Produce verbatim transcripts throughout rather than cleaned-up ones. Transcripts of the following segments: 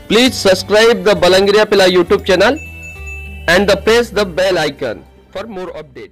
Please subscribe the Balangir Pila YouTube channel and the press the bell icon for more update.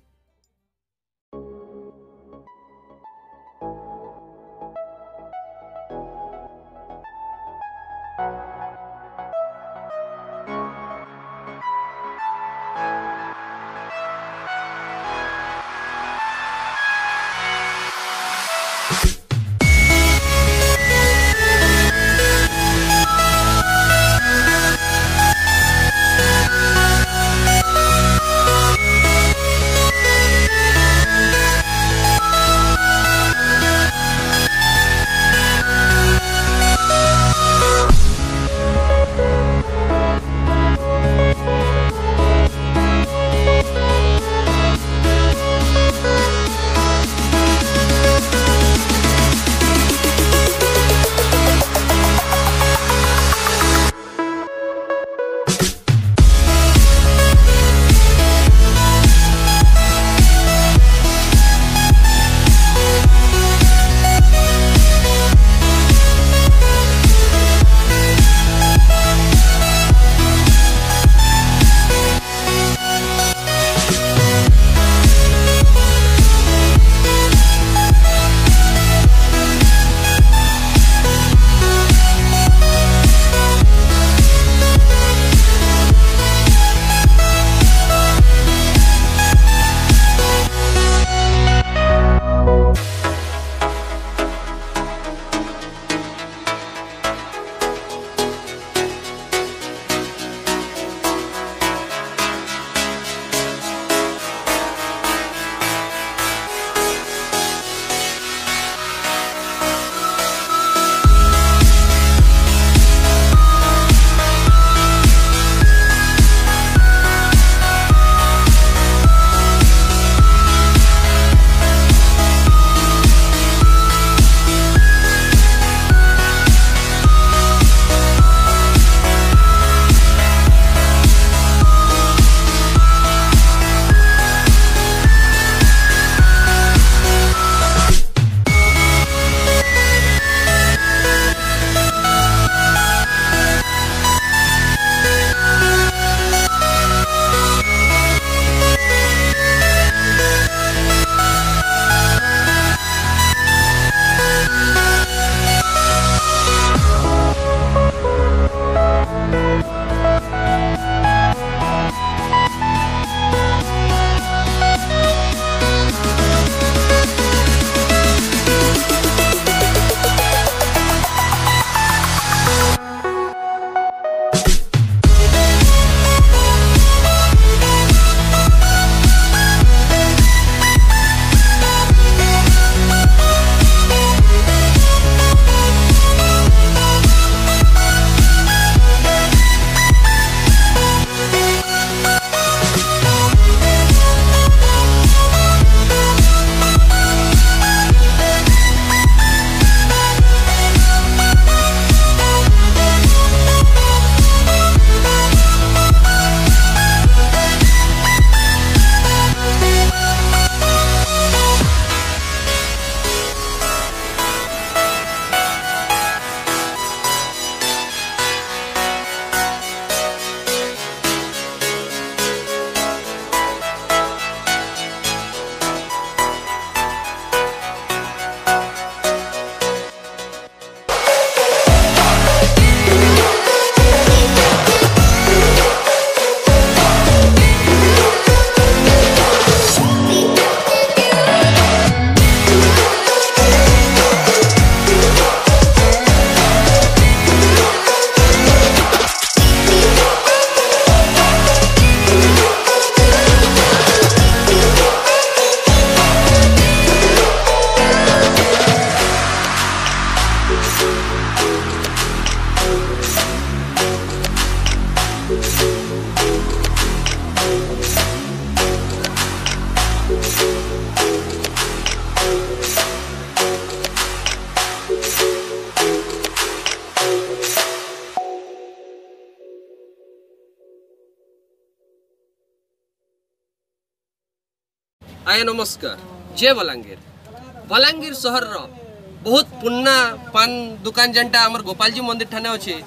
आय नमस्कार जय बलांगीर बलांगीर सहर रो बहुत पुन्ना पान दुकान जेनटा आमर गोपाल जी मंदिर ठाने अच्छे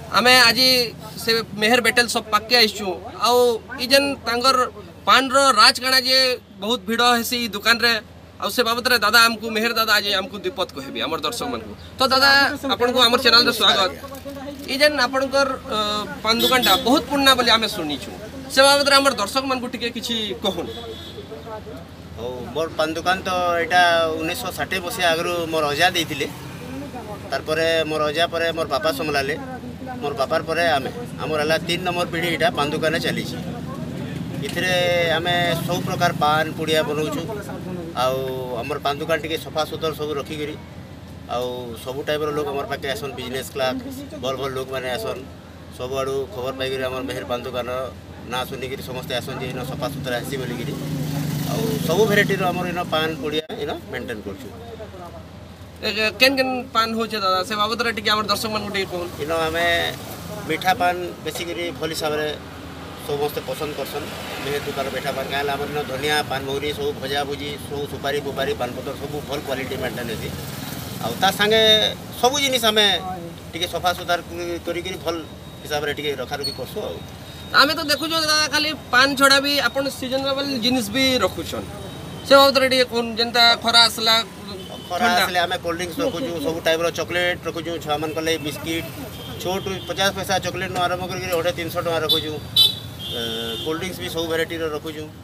आमे आज से मेहर बेटेल सब पाके आइछु आउ ई जेन तांगर पान रो राज काना जे बहुत भीड़ हेसी दुकान रे आउ से बाबत रे दादा हमको मेहर दादा आज हमको दिपत कहबी हमर दर्शक मन को तो दादा आपन को हमर चैनल रे स्वागत ई जेन आपनकर पान दुकान टा बहुत पुण्य बोली आमे सुनी छु से बाबत रे हमर दर्शक मन को टिके किछि कहून ओ मोर पान दुकान तो एटा उन्नीस सौ साठ मसीहा आगु मोर अजा देथिले तार परे मोर अजा परे मोर पापा संभलाले मोर बापार परे आमे आमर हला तीन नंबर पीढ़ी इटा पान दुकान चली इथिरे आमे सब प्रकार पान पुड़िया बनाऊछु आउ हमर पान दुकान टिके सफा सुतर सब रखी करी आउ सब टाइप रो लोग हमर पाके आसन बिजनेस क्लास बल बल लोग माने आसन सब आड़ू खबर पाई हमर मेहर पान दुकान ना सुनी करी समस्त आसन जे इन सफा सुतर आसी बोली करी आउ सब भेराइटी रो हमर इन पान पुड़िया इन मेंटेन करछु केन केन पान होचे दादा से बाबत रे टिके हमर दर्शक मन को टिके कहून इन हमें मीठा पान बेसिकली भल हिसाब से समस्ते पसंद करसन मेहर दुकान मीठा पान क्या आम धनिया पान मौरी सब भजा भुजी सब सुपारी बुपारी पान पतर सब भल क्वालिटी मेंटेन होती आउ सागे सब जिनिस आम टी सफा सुतार कर भल हिसाब से रखा रखी करसु आम तो देखु दादा खाली पान छड़ा भी अपन सीजनेबल जिनिस भी रखुछन से बाबत रे टिके कहून जेंता खरा आसला खरा आसले आम कोल्ड ड्रिंक्स रखुचु सब टाइप चॉकलेट रखुचु छुआ मान कले बिस्किट छोट पचास पैसा चॉकलेट नु आरंभ करके अढ़े तीन सौ टका रखुचु कोल्ड ड्रिंक्स भी सब भेराइटी रखुचु